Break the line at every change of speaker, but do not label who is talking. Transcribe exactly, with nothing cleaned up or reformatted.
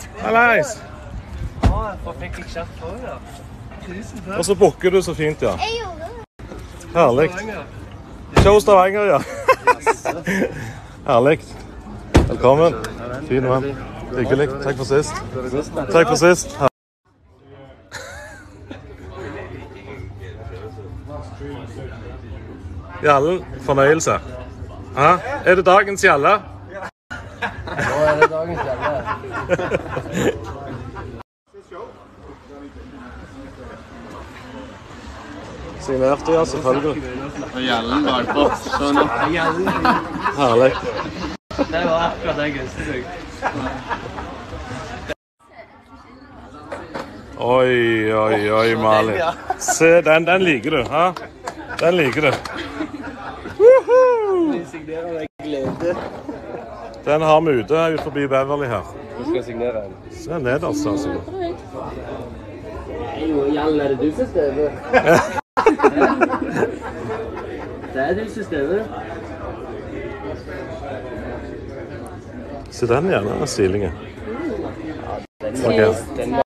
Hallais!
Ja, jeg fikk ikke kjeft på det. Tusen takk.
Og så bukker du så fint, ja.
Jeg gjorde det.
Herlig. Show Stavanger, ja. Herlig. Velkommen. Fin mann. Hyggelig. Takk for sist. Takk for sist. Jallen, fornøyelse. Ja, er det dagens Jalle?
Nå er det dagens Jalle.
Signerte, ja, selvfølgelig.
Og Jallen bakpå. Sånn.
Herlig.
Det var akkurat det jeg ønsket meg.
Oi, oi, oi, Malin. Se, den, den liker du, ha? Den liker du.
Vi signerer med glede.
Den har vi ute ut forbi Beverly her.
Du skal signere den.
Se nederst, altså.
Jo, Jallen, er det du som stemmer? Det er du som stemmer.
Se den gjerne, den stillingen.
Den, den